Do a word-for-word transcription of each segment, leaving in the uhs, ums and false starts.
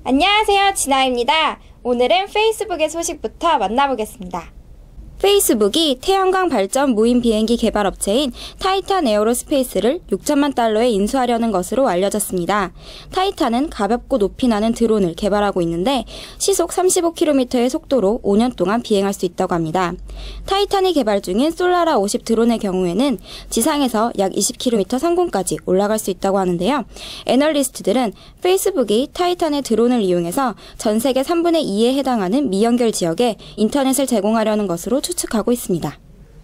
안녕하세요, 진아입니다. 오늘은 페이스북의 소식부터 만나보겠습니다. 페이스북이 태양광 발전 무인 비행기 개발 업체인 타이탄 에어로스페이스를 육천만 달러에 인수하려는 것으로 알려졌습니다. 타이탄은 가볍고 높이 나는 드론을 개발하고 있는데 시속 삼십오 킬로미터의 속도로 오 년 동안 비행할 수 있다고 합니다. 타이탄이 개발 중인 솔라라 오십 드론의 경우에는 지상에서 약 이십 킬로미터 상공까지 올라갈 수 있다고 하는데요. 애널리스트들은 페이스북이 타이탄의 드론을 이용해서 전 세계 삼분의 이에 해당하는 미연결 지역에 인터넷을 제공하려는 것으로 추측하고 있습니다.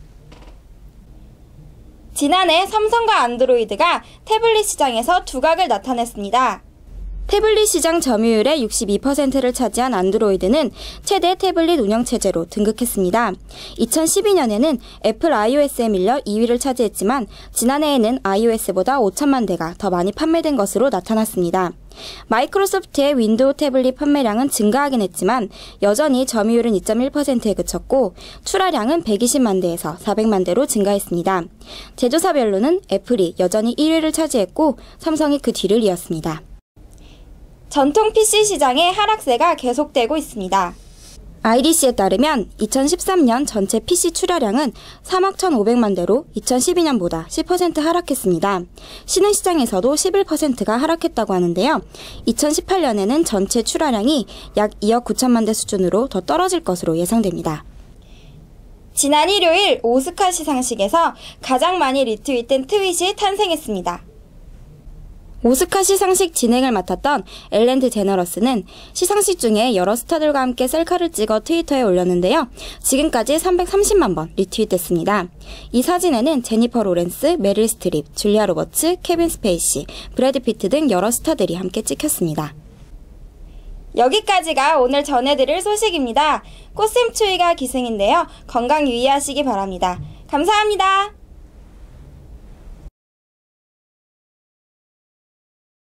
지난해 삼성과 안드로이드가 태블릿 시장에서 두각을 나타냈습니다. 태블릿 시장 점유율의 육십이 퍼센트를 차지한 안드로이드는 최대 태블릿 운영체제로 등극했습니다. 이천십이 년에는 애플 iOS에 밀려 이 위를 차지했지만 지난해에는 iOS보다 오천만 대가 더 많이 판매된 것으로 나타났습니다. 마이크로소프트의 윈도우 태블릿 판매량은 증가하긴 했지만 여전히 점유율은 이 점 일 퍼센트에 그쳤고 출하량은 백이십만 대에서 사백만 대로 증가했습니다. 제조사별로는 애플이 여전히 일 위를 차지했고 삼성이 그 뒤를 이었습니다. 전통 피씨 시장의 하락세가 계속되고 있습니다. 아이디씨에 따르면 이천십삼 년 전체 피씨 출하량은 삼억 천오백만 대로 이천십이 년보다 십 퍼센트 하락했습니다. 신흥 시장에서도 십일 퍼센트가 하락했다고 하는데요. 이천십팔 년에는 전체 출하량이 약 이억 구천만 대 수준으로 더 떨어질 것으로 예상됩니다. 지난 일요일 오스카 시상식에서 가장 많이 리트윗된 트윗이 탄생했습니다. 오스카 시상식 진행을 맡았던 엘렌 드제너러스는 시상식 중에 여러 스타들과 함께 셀카를 찍어 트위터에 올렸는데요. 지금까지 삼백삼십만 번 리트윗됐습니다. 이 사진에는 제니퍼 로렌스, 메릴 스트립, 줄리아 로버츠, 케빈 스페이시, 브래드 피트 등 여러 스타들이 함께 찍혔습니다. 여기까지가 오늘 전해드릴 소식입니다. 꽃샘추위가 기승인데요. 건강 유의하시기 바랍니다. 감사합니다.